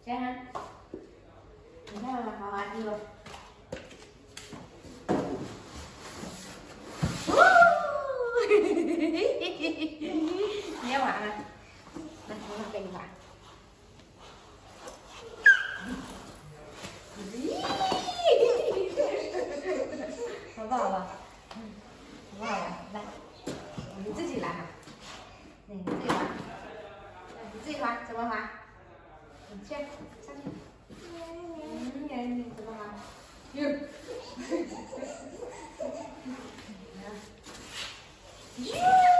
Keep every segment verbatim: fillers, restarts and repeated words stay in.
嘉涵，你看妈妈滑滑梯了。你要玩了？来，妈妈给你玩。好不好玩？嗯，好不好玩？来，你自己来哈。对，你自己玩。你自己滑，怎么滑？你去，上去。嗯，你怎么滑？哟。哟。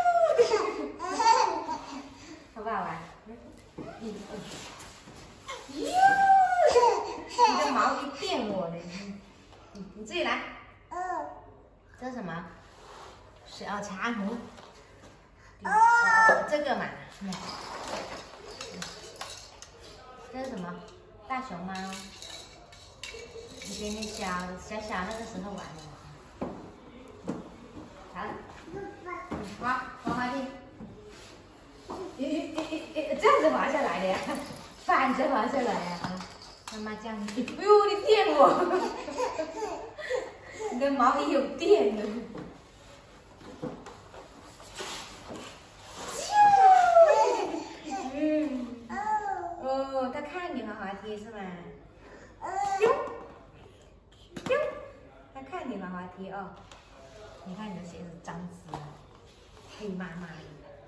好不好玩？嗯嗯。哟。你的毛一电我呢。嗯，你自己来。嗯。这是什么？小茶壶。哦，这个嘛。嗯。这是什么？大熊猫。以前你小小小那个时候玩的。好了。滑滑滑梯。咦咦咦咦，这样子滑下来的呀？反着滑下来呀？妈妈这样，哎呦，你电我！你的毛里有电的。嗯。哦，他看你滑滑梯是吗？哟哟，他看你滑滑梯哦。你看你的鞋子脏死了，黑麻麻的。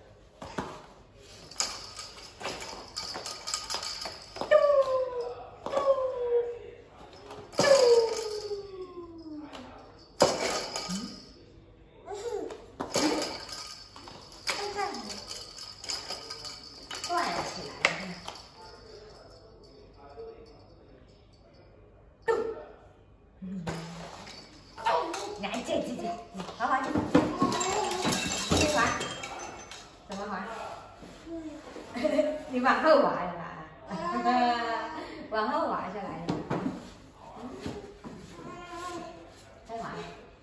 来，这这这，滑滑梯，你滑，怎么滑？你往后滑的啦，往后滑下来的。再滑。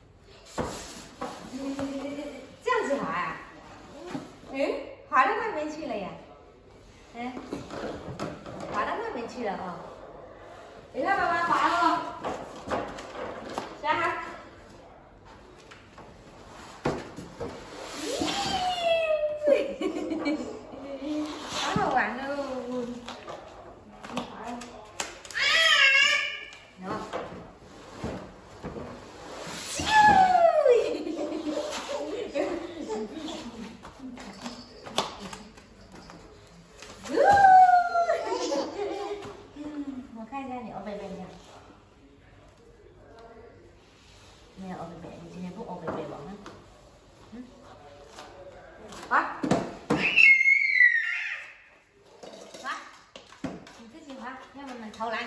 这样子滑啊？嗯，滑到那边去了呀。嗯，滑到那边去了哦。你看妈妈滑了。小孩。好好玩哦！你滑了。然后。我看一下你欧贝贝一下。没有欧贝贝，你今天不欧贝贝吧？嗯。滑。滑。你自己滑，让妈妈投篮。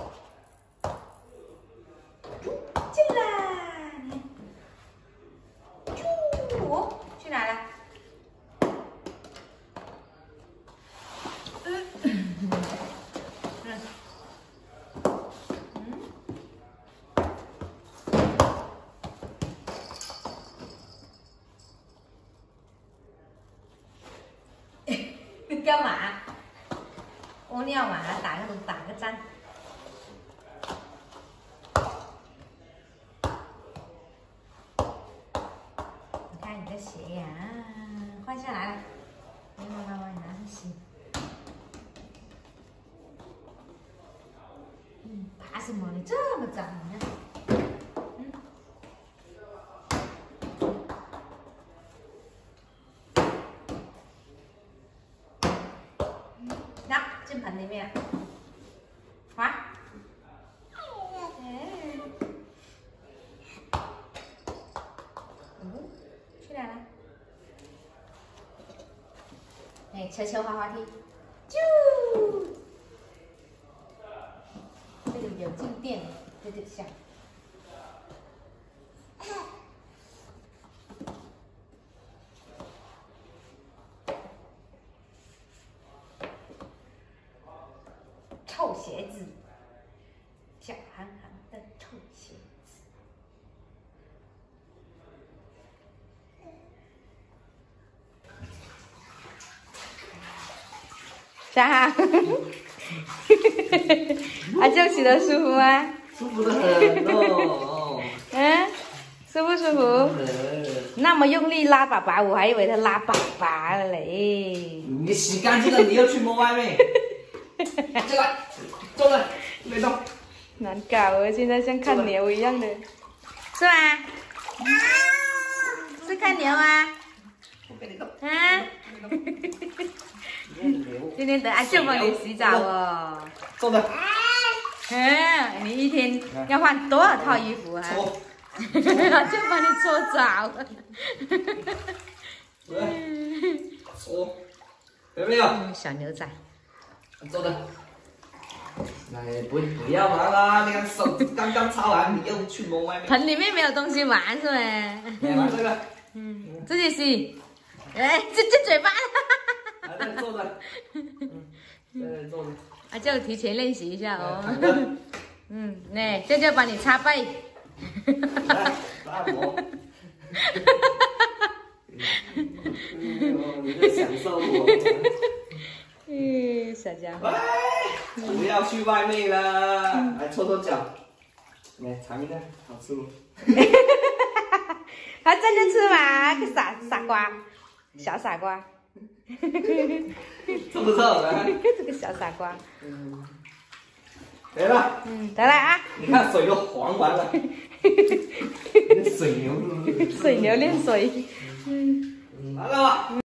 进来！你。啾！去哪了？嗯。嗯。你干嘛？屙尿嘛，打个打个针。你看你的鞋呀，换下来了，妈妈妈妈拿去洗。嗯，爬什么？你这么脏，你看。嗯。那进盆里面，滑。嗯，去哪了？哎，球球滑滑梯，啾！这个有静电，有点像。臭鞋子，小憨憨的臭鞋子。小憨。 阿舅洗的舒服吗？ 舒服的很哦。 嗯，舒不舒服？那么用力拉粑粑，我还以为他拉粑粑了嘞。 你洗干净了，你又去摸外面。进来，坐着，别动。 难搞啊！现在像看牛一样的，是吗？是看牛啊？啊？今天等阿舅帮你洗澡哦。 坐着。 嗯，你一天要换多少套衣服啊？阿舅帮你搓澡。 搓，有没有？ 小牛仔。 坐着。哎，不不要玩啦！你看手刚刚擦完，你又去摸外面。 盆里面没有东西玩是吗？ 来玩这个。 嗯，自己洗。哎，这这嘴巴。 来，再坐着。嗯，再坐着。 阿舅提前练习一下哦。嗯，那舅舅帮你擦背。 来，拉我。你在享受我。 嗯，小家伙。 不要去外面了，来搓搓脚，来尝一下，好吃不？ 他真的吃嘛？个傻傻瓜，小傻瓜。 臭不臭？来， 这个小傻瓜。 嗯，得了。 嗯，得了啊。 你看水都黄完了。水牛。 水牛练水。嗯。 完了吧？